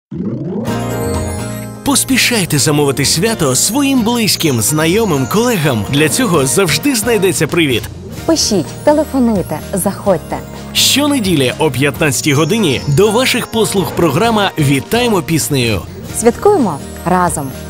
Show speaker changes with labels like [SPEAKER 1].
[SPEAKER 1] Поспішайте замовити свято своїм близьким, знайомим, колегам. Для цього завжди знайдеться привід.
[SPEAKER 2] Пишіть, телефонуйте, заходьте.
[SPEAKER 1] Щонеділі о 15-й годині до ваших послуг програма «Вітаємо піснею».
[SPEAKER 2] Святкуємо разом!